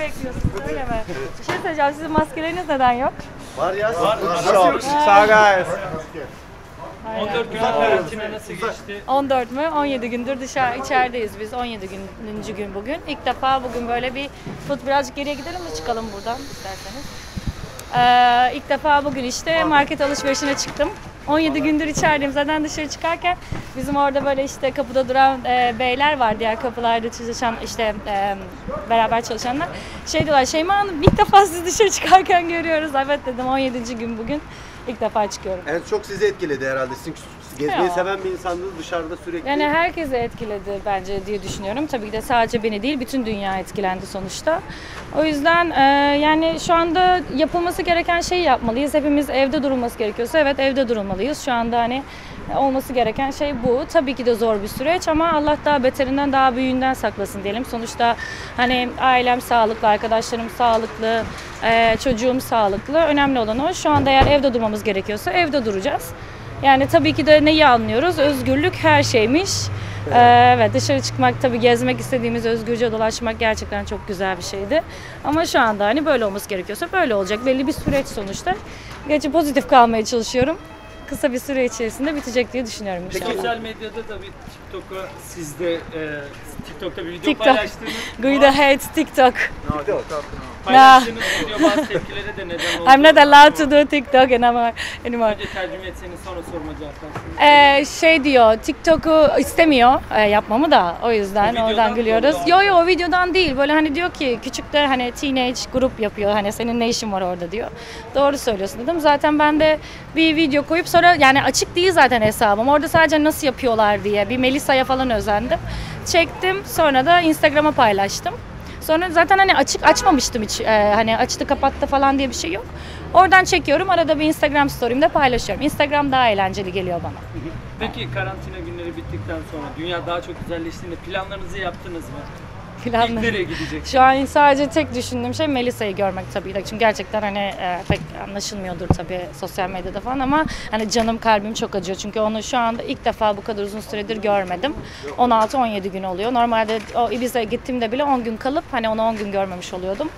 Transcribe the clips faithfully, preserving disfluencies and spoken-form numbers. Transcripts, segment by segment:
bekliyorsunuz öyle mi? Bir şey söyleyeceğim, sizin maskeleriniz neden yok? Var ya. Var. Sağ guys. on dört gün karantina nasıl geçti? on dört mü? on yedi gündür dışarı içerideyiz biz. on yedinci gün bugün. İlk defa bugün böyle bir fut birazcık geriye gidelim mi çıkalım buradan isterseniz. Ee, ilk defa bugün işte market alışverişine çıktım. on yedi gündür içerideyim. Zaten dışarı çıkarken bizim orada böyle işte kapıda duran e, beyler var, diğer kapılarda çalışan işte e, beraber çalışanlar. Şey diyorlar, Şeyma Hanım ilk defa sizi dışarı çıkarken görüyoruz. Evet dedim, on yedinci gün bugün. İlk defa çıkıyorum. En çok sizi etkiledi herhalde. Sizin gezmeyi Ya. seven bir insandınız, dışarıda sürekli. Yani herkesi etkiledi bence diye düşünüyorum. Tabii ki de sadece beni değil, bütün dünya etkilendi sonuçta. O yüzden e, yani şu anda yapılması gereken şeyi yapmalıyız. Hepimiz evde durulması gerekiyorsa evet evde durulmalıyız. Şu anda hani olması gereken şey bu. Tabii ki de zor bir süreç ama Allah daha beterinden, daha büyüğünden saklasın diyelim. Sonuçta hani ailem sağlıklı, arkadaşlarım sağlıklı, e, çocuğum sağlıklı. Önemli olan o. Şu anda eğer evde durmamız gerekiyorsa evde duracağız. Yani tabii ki de neyi anlıyoruz? Özgürlük her şeymiş. Evet. Ee, evet, dışarı çıkmak, tabii gezmek istediğimiz, özgürce dolaşmak gerçekten çok güzel bir şeydi. Ama şu anda hani böyle olması gerekiyorsa böyle olacak. Belli bir süreç sonuçta. Gerçi pozitif kalmaya çalışıyorum. Kısa bir süre içerisinde bitecek diye düşünüyorum inşallah. Peki sosyal medyada da bir TikTok'u siz de e, TikTok'ta bir video TikTok. paylaştınız. Guido hates TikTok. No, TikTok. Paylaştığınız video bazı tepkilere de neden oldu. I'm not allowed to do TikTok anymore. Önce tercüme etseniz sonra soruma cevaplarsınız. Ee, şey diyor, TikTok'u istemiyor e, yapmamı da o yüzden O oradan videodan gülüyoruz. mı? Yo yo o videodan değil, böyle hani diyor ki küçükler hani teenage grup yapıyor, hani senin ne işin var orada diyor. Doğru söylüyorsun dedim. Zaten ben de bir video koyup sonra yani açık değil zaten hesabım. Orada sadece nasıl yapıyorlar diye bir Melisa'ya falan özendim. Çektim, sonra da Instagram'a paylaştım. Sonra zaten hani açık açmamıştım hiç, ee, hani açtı kapattı falan diye bir şey yok. Oradan çekiyorum, arada bir Instagram story'imde paylaşıyorum. Instagram daha eğlenceli geliyor bana. Peki karantina günleri bittikten sonra dünya daha çok güzelleştiğinde planlarınızı yaptınız mı? Planlar. İlk nereye gidecek? Şu an sadece tek düşündüğüm şey Melisa'yı görmek tabii ki. Çünkü gerçekten hani e, pek anlaşılmıyordur tabii sosyal medyada falan ama hani canım kalbim çok acıyor. Çünkü onu şu anda ilk defa bu kadar uzun süredir görmedim. on altı on yedi gün oluyor. Normalde o Ibiza'ya gittiğimde bile on gün kalıp hani onu on gün görmemiş oluyordum.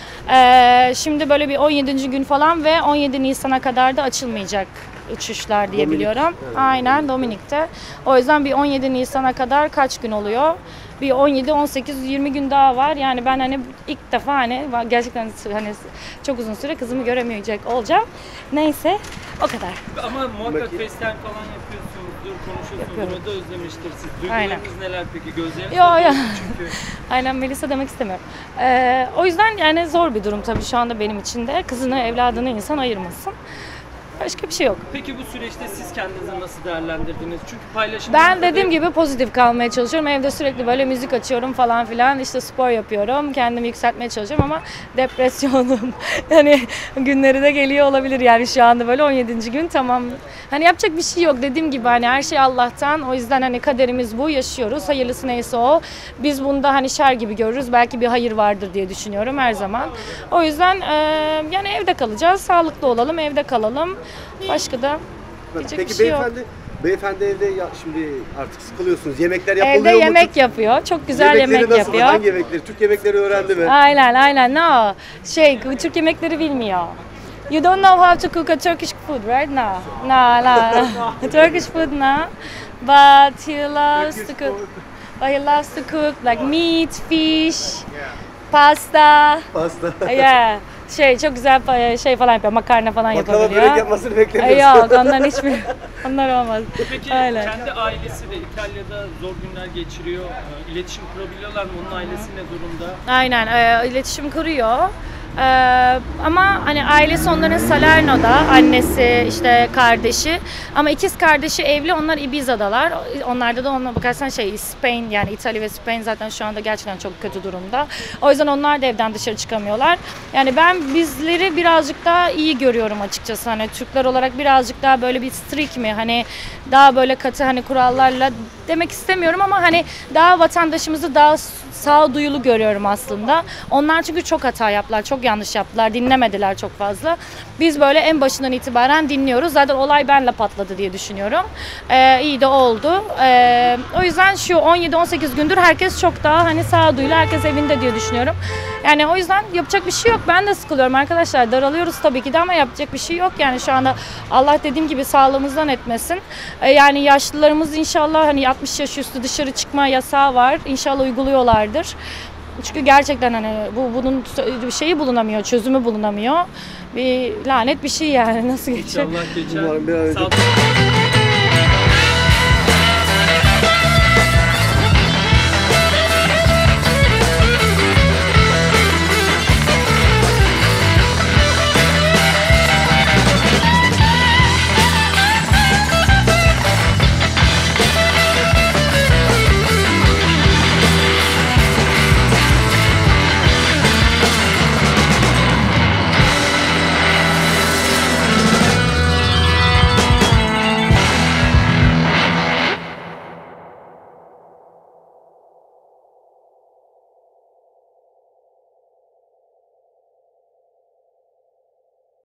Ee, şimdi böyle bir on yedinci gün falan ve on yedi Nisan'a kadar da açılmayacak uçuşlar diye Dominik. biliyorum. Aynen, Dominik'te. O yüzden bir on yedi Nisan'a kadar kaç gün oluyor? Bir on yedi on sekiz yirmi gün daha var. Yani ben hani ilk defa hani gerçekten hani çok uzun süre kızımı göremeyecek olacağım. Neyse, o kadar. Ama muhakkak FaceTime falan yapıyorsunuzdur, konuşuyorsunuz. Yapıyorum. Onu da özlemiştir siz. Aynen. Duygularınız neler peki? Gözleriniz Yo, yo. çünkü. Aynen, Melisa demek istemiyorum. Ee, o yüzden yani zor bir durum tabii şu anda benim için de. Kızını, evladını insan ayırmasın. Başka bir şey yok. Peki bu süreçte siz kendinizi nasıl değerlendirdiniz? Çünkü paylaşımınızda Ben dediğim da... gibi pozitif kalmaya çalışıyorum. Evde sürekli böyle müzik açıyorum falan filan. İşte spor yapıyorum. Kendimi yükseltmeye çalışıyorum ama depresyonum. Yani günleri de geliyor olabilir yani şu anda böyle on yedinci gün tamam. Hani yapacak bir şey yok. Dediğim gibi hani her şey Allah'tan. O yüzden hani kaderimiz bu. Yaşıyoruz. Hayırlısı neyse o. Biz bunda hani şer gibi görürüz. Belki bir hayır vardır diye düşünüyorum her zaman. O yüzden e, yani evde kalacağız. Sağlıklı olalım. Evde kalalım. Başka da diyecek Peki bir şey yok. beyefendi, beyefendi evde ya, şimdi artık sıkılıyorsunuz. Yemekler yapılıyor mu? Evde yemek yapıyor. Çok güzel Yemekleri yemek nasıl? yapıyor. Hangi yemekleri? Türk yemekleri öğrendi mi? Aynen aynen. No. Şey, Türk yemekleri bilmiyor. You don't know how to cook a Turkish food, right? No. No, no. Turkish food, no. But he loves Turkish to cook. food. But he loves to cook like meat, fish, pasta. Pasta. Yeah. Şey çok güzel pa- şey falan yapıyor, makarna falan Baklava yapabiliyor. börek yapmasını Ay, beklemiyorsun. yok, ondan hiçbir, onlar olmaz. Peki Aynen. kendi ailesi de İtalya'da zor günler geçiriyor. Ee, İletişim kurabiliyorlar mı? Onun ailesi ne durumda? Aynen, e, iletişim kuruyor. E, ama hani ailesi onların Salerno'da, annesi, işte kardeşi. Ama ikiz kardeşi evli, onlar Ibiza'dalar. Onlarda da ona bakarsan şey, Spain yani İtalya ve Spain zaten şu anda gerçekten çok kötü durumda. O yüzden onlar da evden dışarı çıkamıyorlar. Yani ben bizleri birazcık daha iyi görüyorum açıkçası. Hani Türkler olarak birazcık daha böyle bir strict mi? Hani daha böyle katı hani kurallarla demek istemiyorum ama hani daha vatandaşımızı daha sağduyulu görüyorum aslında. Onlar çünkü çok hata yaptılar, çok yanlış yaptılar. Dinlemediler çok fazla. Biz böyle en başından itibaren dinliyoruz. Zaten olay benle patladı diye düşünüyorum. Ee, iyi de oldu. Ee, o yüzden şu on yedi on sekiz gündür herkes çok daha hani sağduyulu, herkes evinde diye düşünüyorum. Yani o yüzden yapacak bir şey yok. Ben de sıkılıyorum arkadaşlar. Daralıyoruz tabii ki de ama yapacak bir şey yok. Yani şu anda Allah dediğim gibi sağlığımızdan etmesin. Ee, yani yaşlılarımız inşallah hani altmış yaş üstü dışarı çıkma yasağı var. İnşallah uyguluyorlardır. Çünkü gerçekten hani bu bunun şeyi bulunamıyor, çözümü bulunamıyor. Bir lanet bir şey yani, nasıl geçecek? İnşallah geçer. Umarım bir an önce- Sağ-